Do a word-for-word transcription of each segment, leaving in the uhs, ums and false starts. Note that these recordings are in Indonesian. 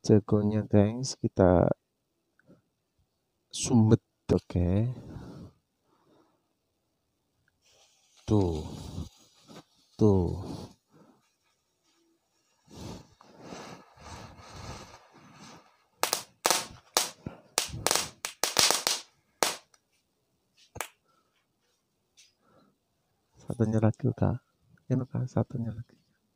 jagonya guys, kita sumbet, oke. Okay. Tuh. Tuh. Satunya lagi kak. Ini kak, satunya lagi.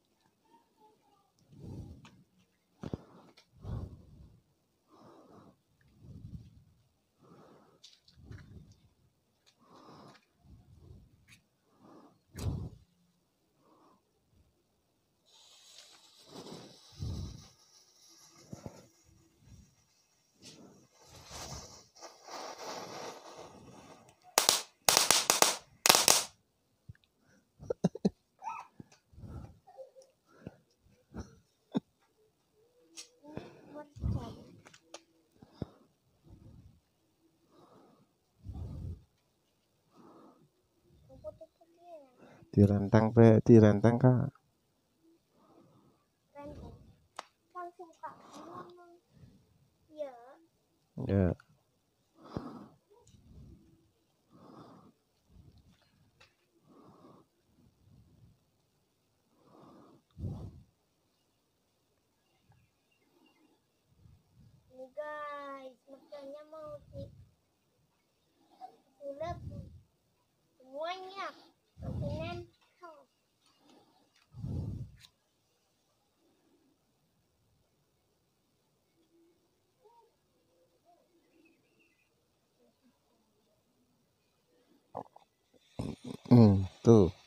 Direntang pe, direntang kak. Langsung kak. Ya. Ya. Ini guys, makanya mau disulap semuanya. Masukin kau. Hmm, tuh.